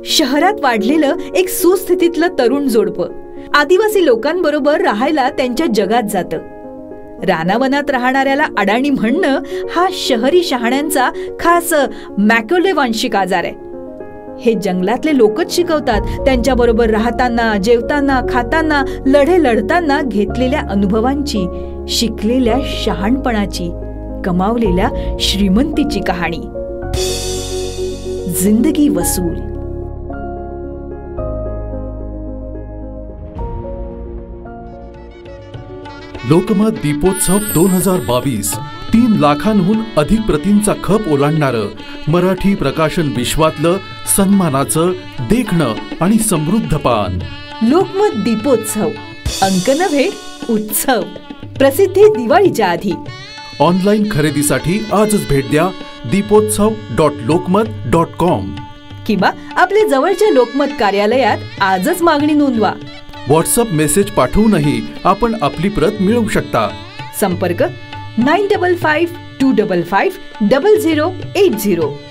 शहरात वाढलेलं एक सुस्थितीतलं तरुण जोडपं आदिवासी लोकांबरोबर राहायला त्यांच्या जगात जातं. रानावनात राहणाऱ्याला अडाणी म्हणणं हा शहरी शहाण्यांचा खास मॅक्युले वांशिक आजार आहे. हे जंगलातले लोकच शिकवतात, त्यांच्याबरोबर राहताना, जेवताना, खाताना, लढे लढताना घेतलेल्या अनुभवांची, शिकलेल्या शहाणपणाची, कमावलेल्या श्रीमंतीची कहाणी. जिंदगी वसूल. लोकमत दीपोत्सव 2022 3 लाखांहून अधिक प्रतींचा खप ओलांडणारं मराठी प्रकाशन विश्वातलं सन्मानाचं, देखणं आणि समृद्ध पान. लोकमत दीपोत्सव, अंक नव्हे उत्सव. प्रसिद्धी दिवाळीच्या आधी. ऑनलाईन खरेदीसाठी आजच भेट द्या deepotshav.lokmat.com किंवा आपल्या जवळच्या लोकमत कार्यालयात आजच मागणी नोंदवा. व्हॉट्सअप मेसेज पाठवूनही आपण आपली प्रत मिळवू शकता. संपर्क 9552550080.